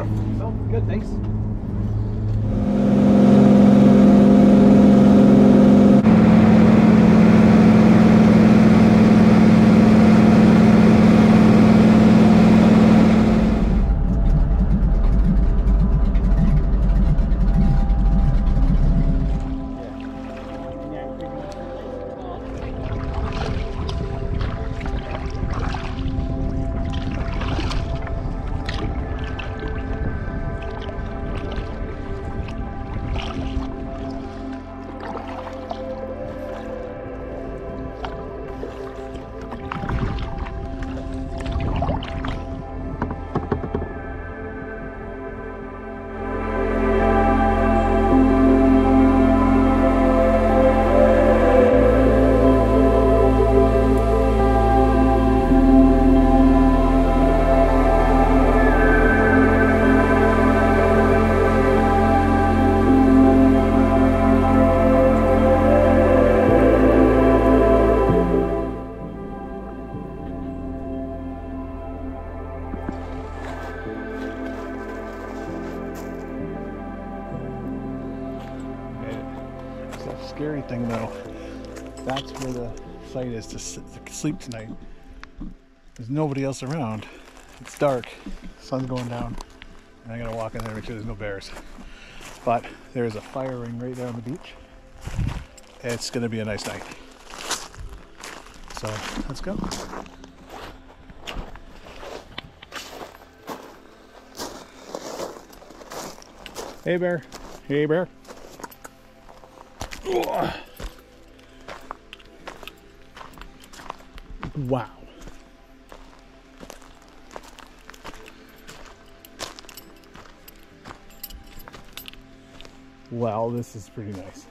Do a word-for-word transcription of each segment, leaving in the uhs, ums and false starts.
So, good, thanks. Scary thing though, that's where the site is to sleep tonight. There's nobody else around. It's dark, sun's going down, and I gotta walk in there and make sure there's no bears. But there's a fire ring right there on the beach. It's gonna be a nice night. So let's go. Hey bear. Hey bear. Wow. Well, this is pretty nice.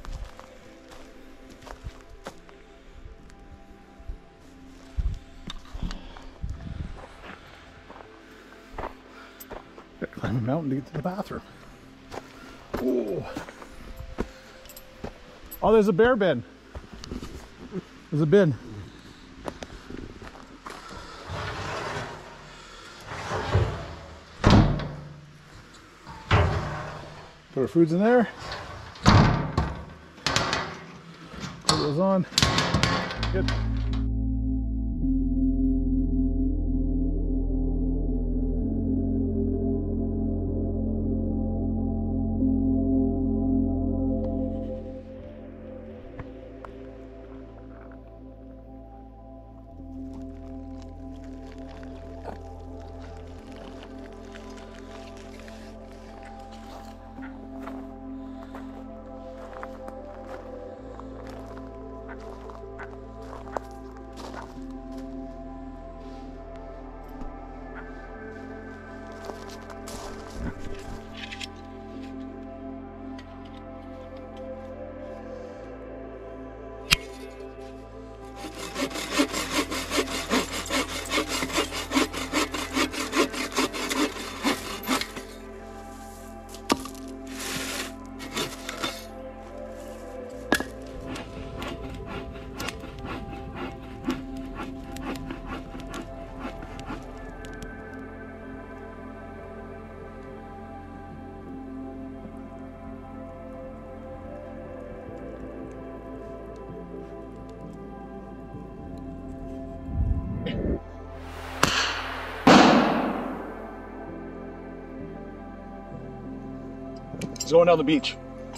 Gotta climb a mountain to get to the bathroom. Ooh. Oh, there's a bear bin. There's a bin. Put our foods in there. Put those on. Good. Going down the beach.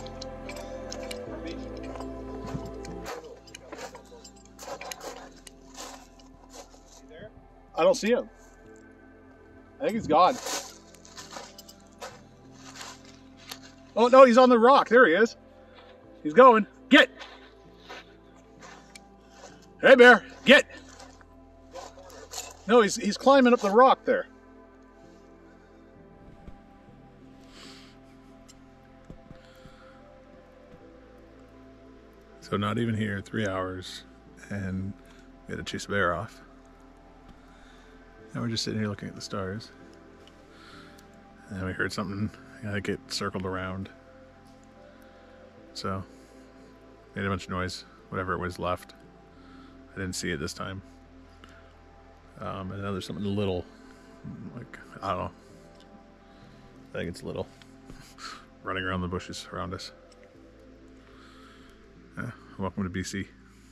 I don't see him. I think he's gone. Oh no, he's on the rock. There he is. He's going. Get! Hey bear, get! No, he's he's climbing up the rock there. So not even here, three hours, and we had to chase a bear off. Now we're just sitting here looking at the stars. And we heard something, I think it circled around. So, made a bunch of noise, whatever it was left. I didn't see it this time. Um, and now there's something little, like, I don't know, I think it's little. Running around the bushes around us. Yeah, welcome to B C.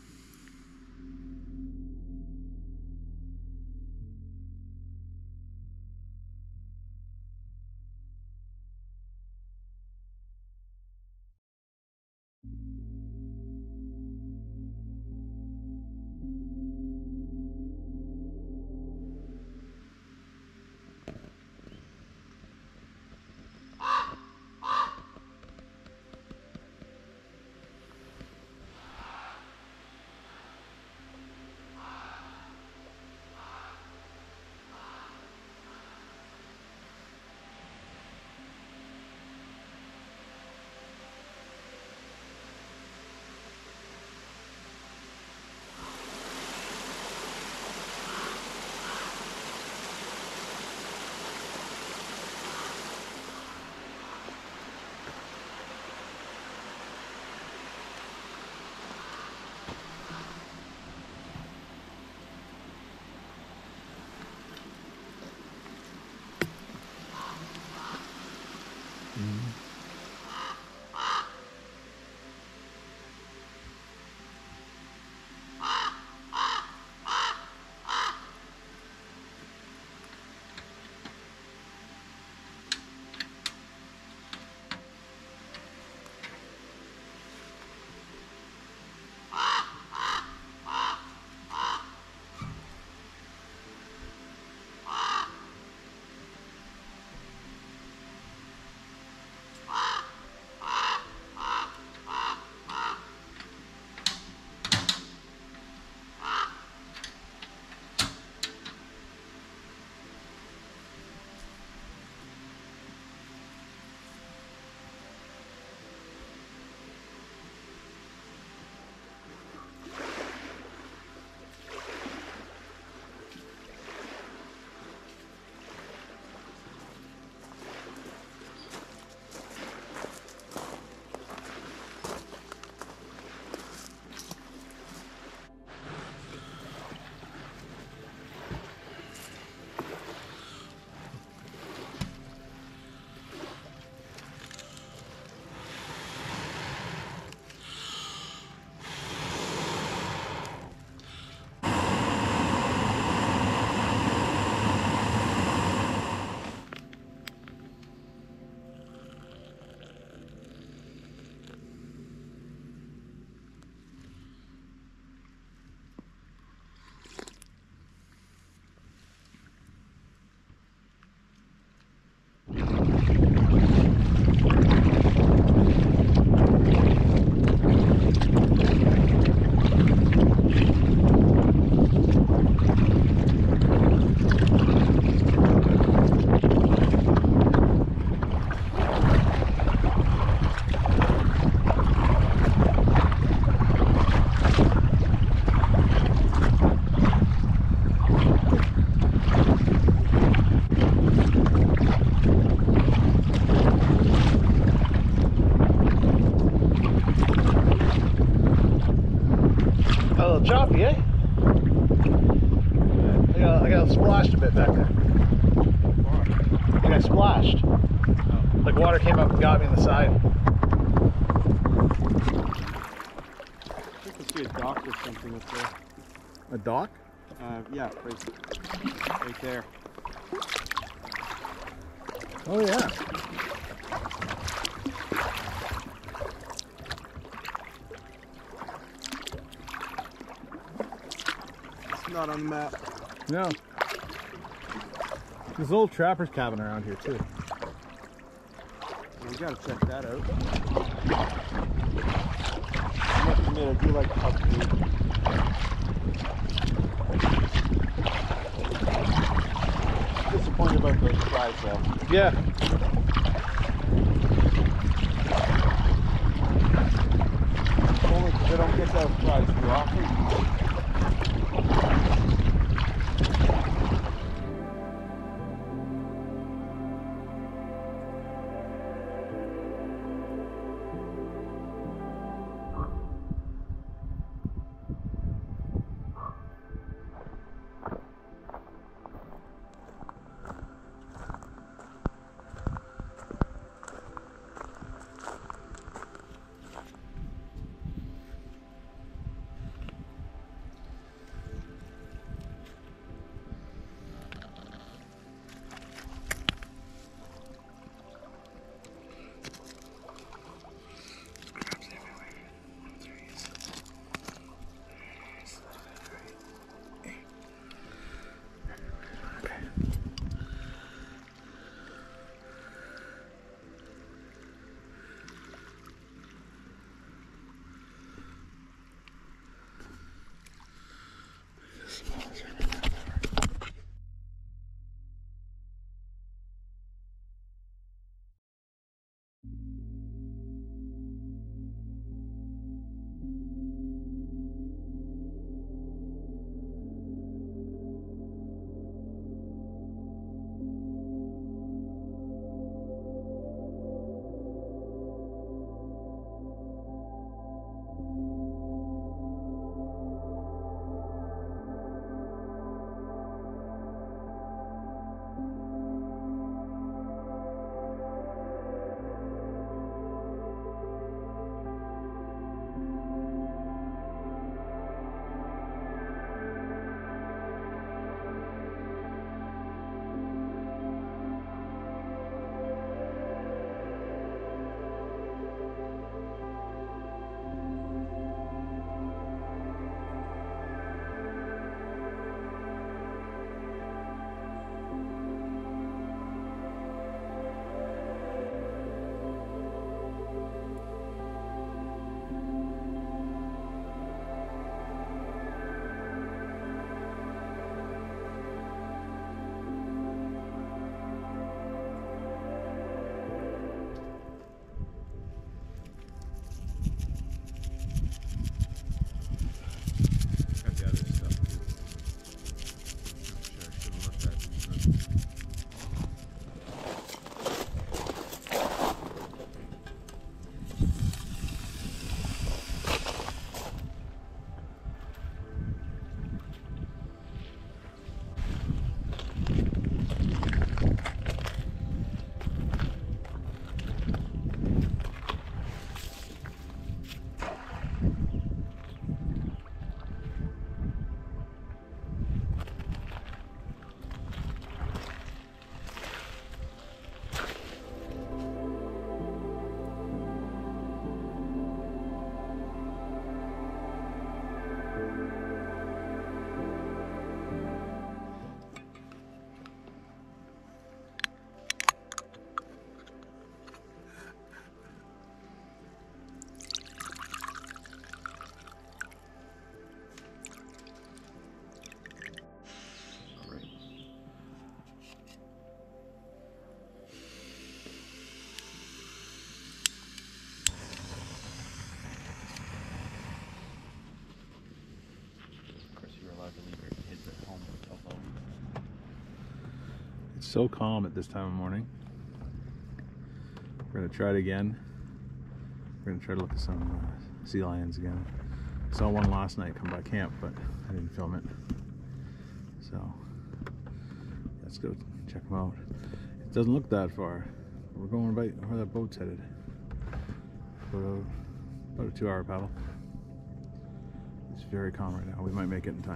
Choppy, eh? I got, I got splashed a bit back there. I got splashed. Oh. Like water came up and got me in the side. I think I see a dock or something up there. A dock? Uh, yeah, right, right there. Oh yeah. Not on the map. No. There's a little trapper's cabin around here too. Well, we gotta check that out. I must admit, I do like pub food. Disappointed about those fries though. Yeah. Only because I don't get those fries too often. It's so calm at this time of morning. We're gonna try it again. We're gonna try to look at some uh, sea lions again. Saw one last night come by camp, but I didn't film it. So let's go check them out. It doesn't look that far. We're going about where that boat's headed. About a, about a two-hour paddle. It's very calm right now. We might make it in time.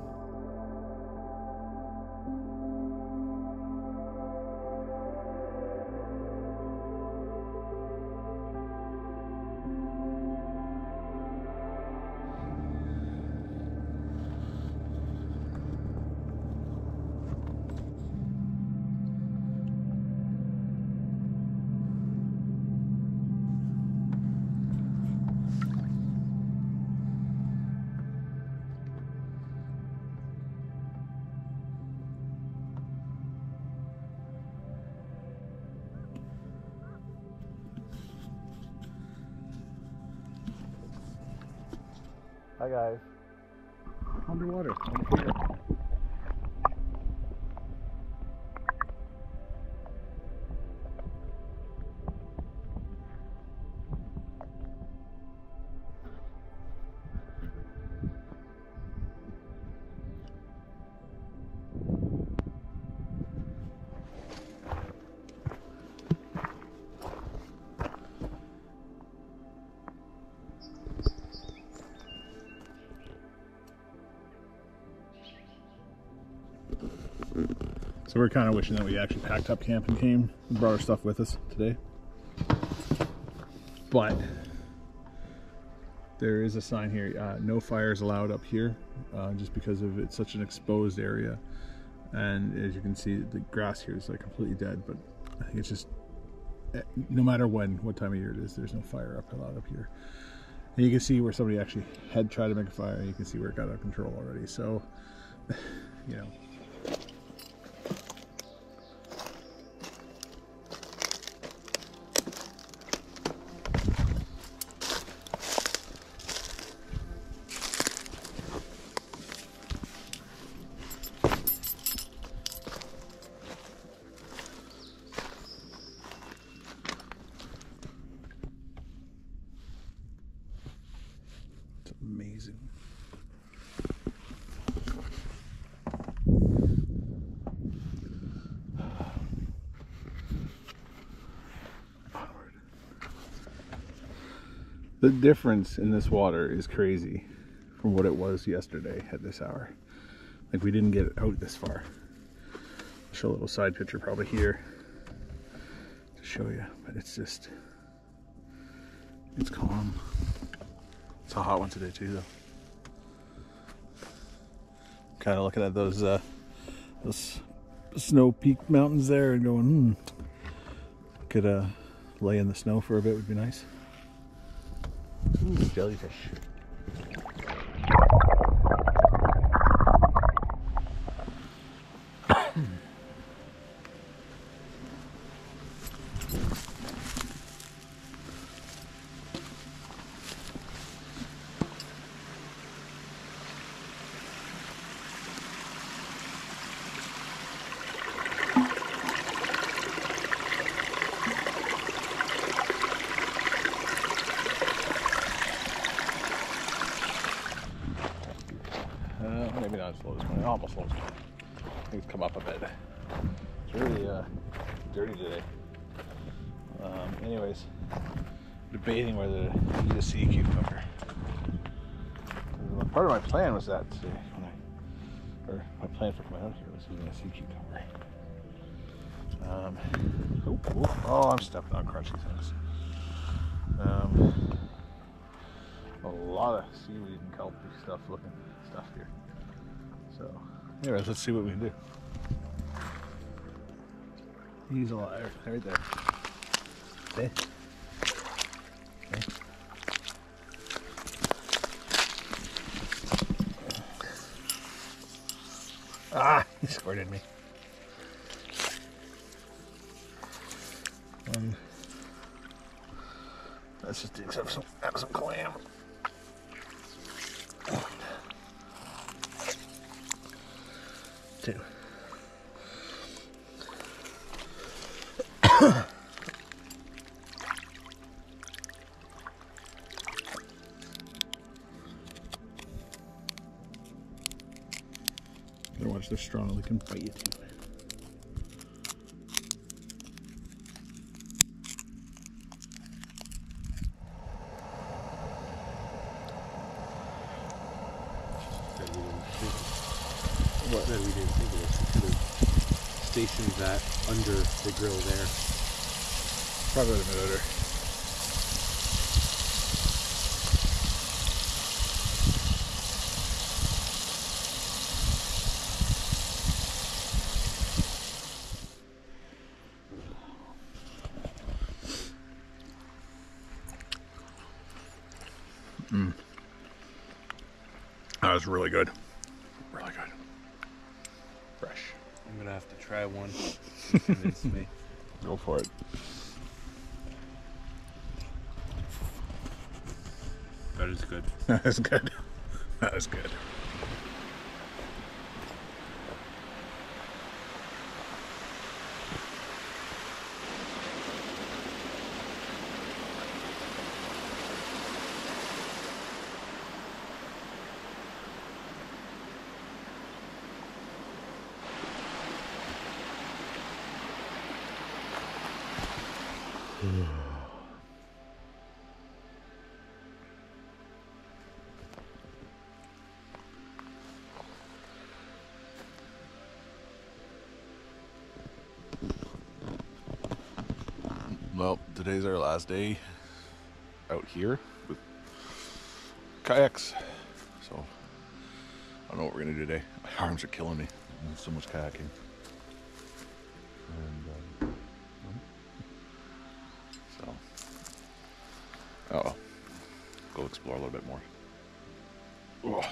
Hi guys. Underwater. Underwater. So we're kind of wishing that we actually packed up camp and came and brought our stuff with us today. But there is a sign here, uh, no fires allowed up here, uh, just because of it's such an exposed area. And as you can see, the grass here is like completely dead, but I think it's just, no matter when, what time of year it is, there's no fire up allowed up here. And you can see where somebody actually had tried to make a fire, and you can see where it got out of control already. So, you know. Amazing. The difference in this water is crazy from what it was yesterday at this hour. Like, we didn't get out this far. I'll show a little side picture probably here to show you, but it's just, it's calm. It's a hot one today too, though. Kind of looking at those uh, those snow peak mountains there and going, hmm, could uh, lay in the snow for a bit would be nice. Ooh, jellyfish. Maybe not as slow this morning, almost slow this morning. I think it's come up a bit. It's really uh, dirty today. Um, anyways, debating whether to eat a sea cucumber. Part of my plan was that today, when I, or my plan for coming out here was eating a sea cucumber. Um, oh, oh, oh, I'm stepping on crunchy things. Um, a lot of seaweed and kelp stuff looking stuff here. So, anyways, let's see what we can do. He's alive, right there. Okay. Okay. Ah, he squirted me. Um, let's just dig some, some, some clam. Two. Watch, they're strong. They can bite you too. What? That we didn't think of it. We could have stationed that under the grill there. Probably would have been better. Mm. That was really good. Really good. Fresh. I'm gonna have to try one. You convinced me. Go for it. That is good. That is good. That is good. Well, today's our last day out here with kayaks. So I don't know what we're gonna do today. My arms are killing me. So much kayaking. And um, so oh, go explore a little bit more. Oh.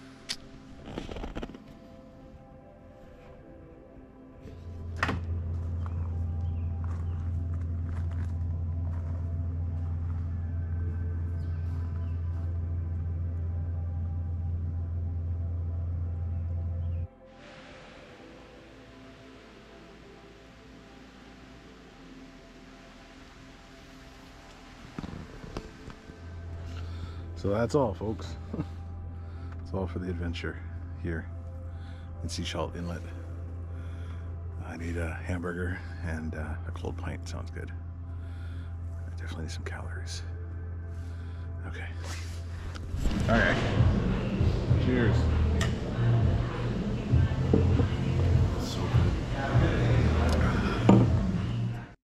So that's all, folks. That's all for the adventure here in Seashell Inlet. I need a hamburger and uh, a cold pint. Sounds good. I definitely need some calories. Okay. All right. Cheers.